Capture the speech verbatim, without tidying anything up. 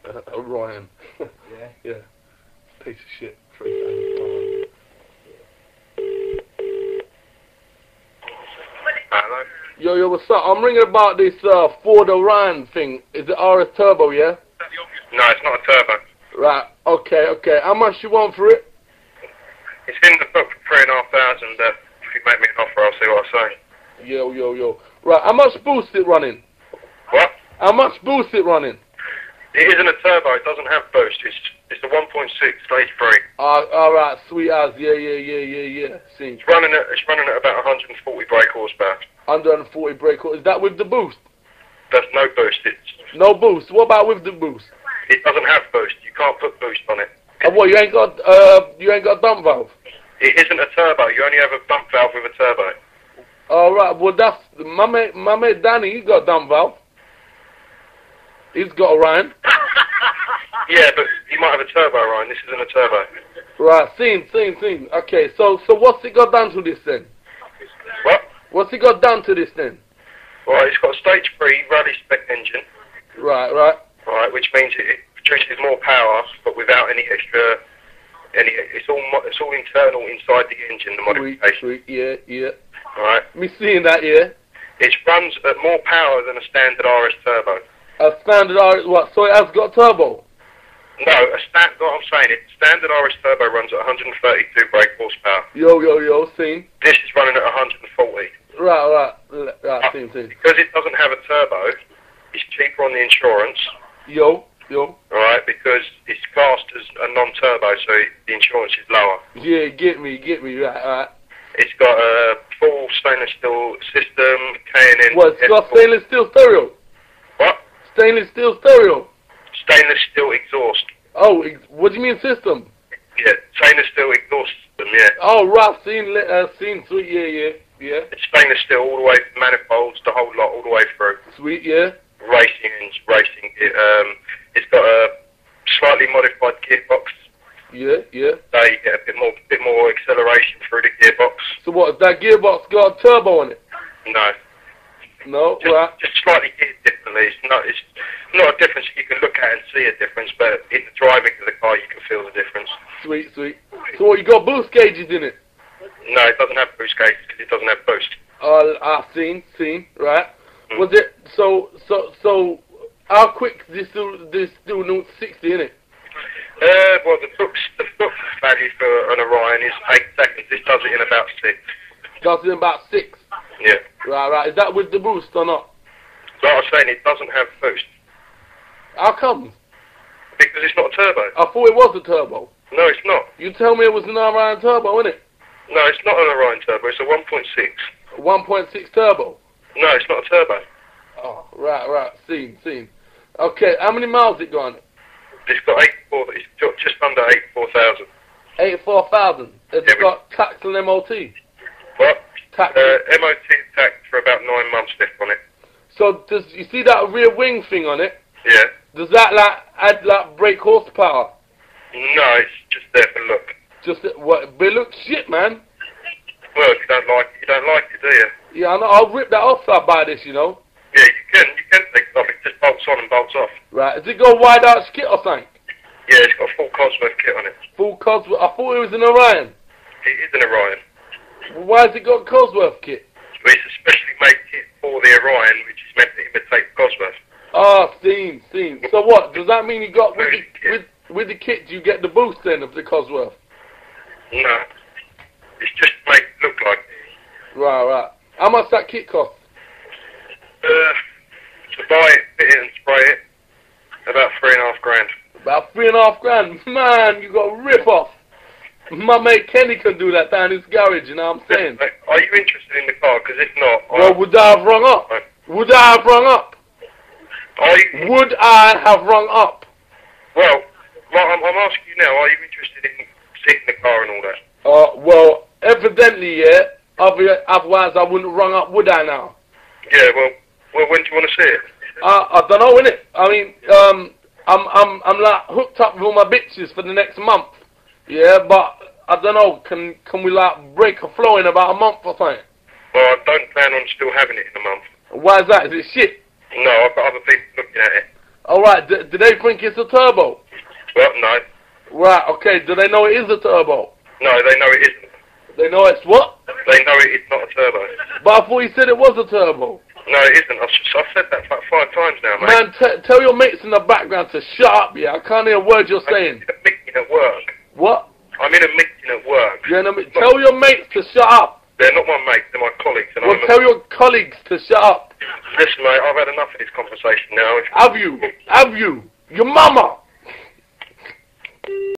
uh, Orion. Yeah? Yeah. Piece of shit. Three thousand. Hello? Yo, yo, what's up? I'm ringing about this uh, Ford Orion thing. Is it R S Turbo, yeah? No, it's not a turbo. Right, okay, okay. How much you want for it? It's in the book for three and a half thousand. Uh, if you make me an offer, I'll see what I say. Yo, yo, yo. Right, how much boost it running? What? How much boost it running? It isn't a turbo. It doesn't have boost. It's it's a one point six stage three. Uh, alright, sweet as. Yeah, yeah, yeah, yeah, yeah. See. It's running at it's running at about one hundred forty brake horsepower. one hundred forty brake. Is that with the boost? That's no boost. It's No boost. What about with the boost? it doesn't have boost. You can't put boost on it. Uh, what, you ain't got, uh, you ain't got dump valve? It isn't a turbo. You only have a bump valve with a turbo. Alright, well that's, my mate, my mate Danny, he got dump valve. He's got Orion. Yeah, but you might have a turbo, Ryan. This isn't a turbo. Right, seen, seen, seen. Okay, so, so what's it got done to this then? What? What's it got done to this then? Right, it's got a stage three rally spec engine. Right, right. Right, which means it, it produces more power, but without any extra. Any, it's all mo- it's all internal inside the engine. The Sweet, modification. sweet, yeah, yeah. Right. Me seeing that, yeah. It runs at more power than a standard R S turbo. A standard R S, what, so it has got turbo? No, a stand. What I'm saying, it standard R S turbo runs at one hundred thirty-two brake horsepower. Yo, yo, yo, seen. This is running at one hundred forty. Right, right, l- right, Uh, seen, seen. Because it doesn't have a turbo, it's cheaper on the insurance. Yo, yo. Alright, because it's classed as a non-turbo, so the insurance is lower. Yeah, get me, get me, right, right. It's got a full stainless steel system, K and N. What, it's got stainless steel stereo? What? Stainless steel stereo? Stainless steel exhaust. Oh, ex- what do you mean system? Yeah, stainless steel exhaust system, yeah. Oh, right, seen, li- uh, seen, sweet, yeah, yeah, yeah. It's stainless steel all the way from manifolds, the whole lot, all the way through. Sweet, yeah. Racing and racing. It, um, it's got a slightly modified gearbox. Yeah, yeah. So you get a bit more, bit more acceleration through the gearbox. So what, that gearbox got a turbo on it? No. No, Just, right. just slightly geared differently. It's not, it's not a difference you can look at and see a difference, but in the driving of the car you can feel the difference. Sweet, sweet. So what, you got boost gauges in it? No, it doesn't have boost gauges because it doesn't have boost. Uh, I've seen, seen, right. Mm. Was it, so, so, so, how quick this do, this do no sixty, innit? Uh, well, the book's, the book value for an Orion is eight seconds. It does it in about six. Does it in about six? Yeah. Right, right. Is that with the boost or not? Like I was saying, it doesn't have boost How come? because it's not a turbo. I thought it was a turbo. No, it's not. You tell me it was an Orion turbo, innit? No, it's not an Orion turbo. It's a one point six. one point six turbo. No, it's not a turbo. Oh, right, right. Seen, seen. Okay, how many miles it got on it? It's got eighty-four. It's got just under eighty-four thousand. eighty-four thousand. Has Yeah, it got tax and M O T? What? Tax. Uh, M O T tax for about nine months left on it. So does you see that rear wing thing on it? Yeah. Does that like add like brake horsepower? No, it's just there for look. Just what? But it looks shit, man. Well, if you don't like it, you don't like it, do you? Yeah, I know. I'll rip that off if I buy this, you know. Yeah, you can. You can take it off. It just bolts on and bolts off. Right. Has it got wide out skit or something? Yeah, it's got a full cosworth kit on it. Full Cosworth. I thought it was an Orion. It is an Orion. Why has it got Cosworth kit? But it's a specially made kit for the Orion, which is meant to imitate Cosworth. Ah, steam, steam. So what? Does that mean you got with the, with with the kit you get the boost then of the Cosworth? No. It's just to make it look like it. Right, right. How much that kit cost? Uh, to buy it, fit it and spray it, about three and a half grand. About three and a half grand. Man, you got a rip off. My mate Kenny can do that down his garage, you know what I'm saying? Are you interested in the car? Because if not... Well, I, would I have rung up? Would I have rung up? Are you, Would I have rung up? well, well I'm, I'm asking you now, are you interested in seeing the car and all that? Uh, well, evidently, yeah. Other- Otherwise, I wouldn't rung up, would I now? Yeah, well, well when do you want to see it? Uh, I don't know, innit? I mean, um, I'm, I'm, I'm like hooked up with all my bitches for the next month. Yeah, but I don't know. Can, can we like break a flow in about a month or something? Well, I don't plan on still having it in a month. Why is that? Is it shit? No, I've got other people looking at it. Alright, do, do they think it's a turbo? Well, no. Right, okay, do they know it is a turbo? No, they know it isn't. They know it's what? They know it is not a turbo. But I thought you said it was a turbo. No, it isn't. I've, I've said that about five times now, mate. Man, t tell your mates in the background to shut up, yeah? I can't hear a word you're saying. I'm in a meeting at work. What? I'm in a meeting at work. You're in a, tell your mates to shut up. They're not my mates, they're my colleagues. And Well, I'm tell a, your colleagues to shut up. Listen, mate, I've had enough of this conversation now. Have you? Have you? Your mama!